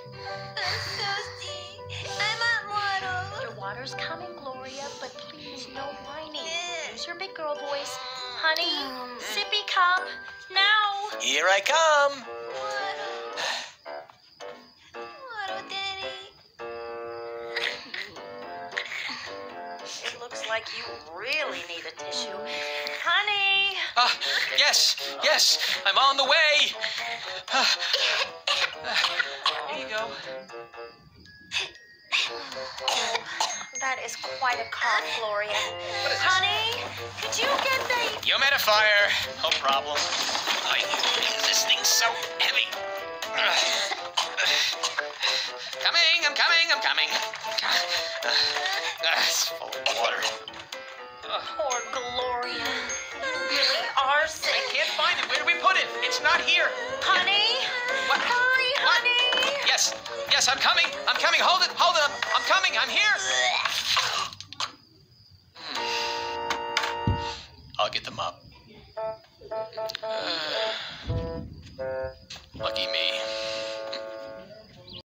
Susie, I'm at water. Your water's coming, Gloria, but please, no whining. Use your big girl voice. Honey, sippy cup, now. Here I come. Water, Daddy. It looks like you really need a tissue. Honey! Yes, I'm on the way. Here you go. That is quite a cough, Gloria. Honey, could you get the... Humidifier. No problem. This thing's so heavy. I'm coming. It's full of water. Poor Gloria. You really are sick. I can't find it. Where did we put it? It's not here. Honey? What? Hurry, What? honey! Yes, I'm coming. Hold it. I'm coming. I'm here. I'll get them up.